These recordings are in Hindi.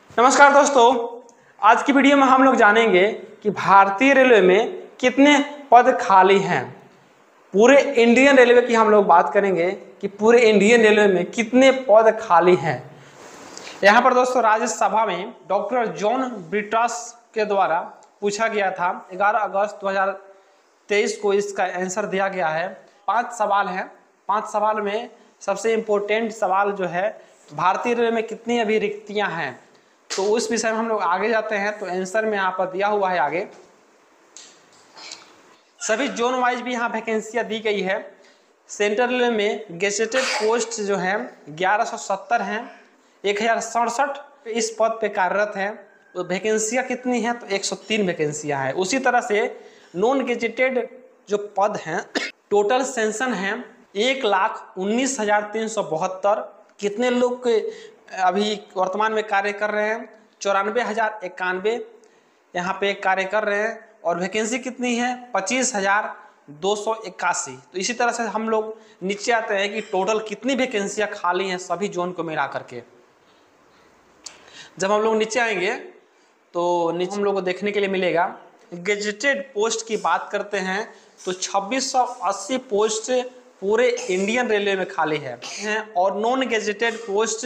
नमस्कार दोस्तों, आज की वीडियो में हम लोग जानेंगे कि भारतीय रेलवे में कितने पद खाली हैं। पूरे इंडियन रेलवे की हम लोग बात करेंगे कि पूरे इंडियन रेलवे में कितने पद खाली हैं। यहाँ पर दोस्तों राज्यसभा में डॉक्टर जॉन ब्रिटास के द्वारा पूछा गया था। 11 अगस्त 2023 को इसका आंसर दिया गया है। 5 सवाल हैं। 5 सवाल में सबसे इम्पोर्टेंट सवाल जो है, भारतीय रेलवे में कितनी अभी रिक्तियां हैं, तो उस विषय में हम लोग आगे जाते हैं। तो आंसर में यहाँ पर दिया हुआ है आगे। सभी जोन वाइज भी यहाँ वैकेंसियाँ दी गई है। सेंट्रल रेलवे में गेजेटेड पोस्ट जो है 1170 हैं। 1067 इस पद पे कार्यरत हैं। तो वैकेंसियाँ कितनी हैं, तो 103 वैकेंसियाँ हैं। उसी तरह से नॉन गेजेटेड जो पद हैं, टोटल सेंशन है 1,19,372। कितने लोग अभी वर्तमान में कार्य कर रहे हैं, 94,091 यहाँ पे कार्य कर रहे हैं। और वैकेंसी कितनी है, 25,281। तो इसी तरह से हम लोग नीचे आते हैं कि टोटल कितनी वैकेंसियाँ खाली हैं सभी जोन को मिला करके। जब हम लोग नीचे आएंगे तो नीचे हम लोग को देखने के लिए मिलेगा, गेजेटेड पोस्ट की बात करते हैं तो 2680 पोस्ट पूरे इंडियन रेलवे में खाली है। और नॉन गेजेटेड पोस्ट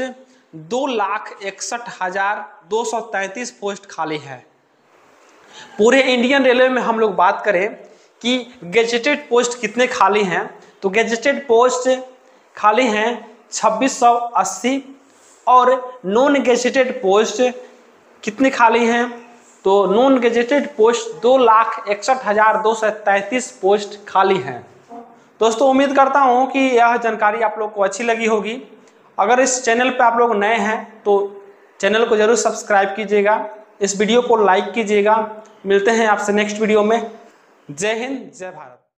2,61,233 पोस्ट खाली है। पूरे इंडियन रेलवे में हम लोग बात करें कि गेजेटेड पोस्ट कितने खाली हैं, तो गेजेटेड पोस्ट खाली हैं 2680। और नॉन गेजेटेड पोस्ट कितने खाली हैं, तो नॉन गेजेटेड पोस्ट 2,61,233 पोस्ट खाली हैं। दोस्तों उम्मीद करता हूं कि यह जानकारी आप लोग को अच्छी लगी होगी। अगर इस चैनल पे आप लोग नए हैं तो चैनल को जरूर सब्सक्राइब कीजिएगा, इस वीडियो को लाइक कीजिएगा। मिलते हैं आपसे नेक्स्ट वीडियो में। जय हिंद, जय भारत।